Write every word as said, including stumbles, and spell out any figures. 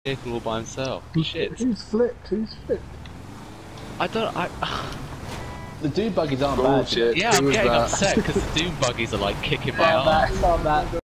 vehicle all by himself. Shit. Who's flipped? Who's flipped? I don't. I. The Dune buggies aren't Bullshit. bad. Yeah, Who I'm was getting that? upset because the Dune buggies are like kicking my Yeah, ass. that's not bad.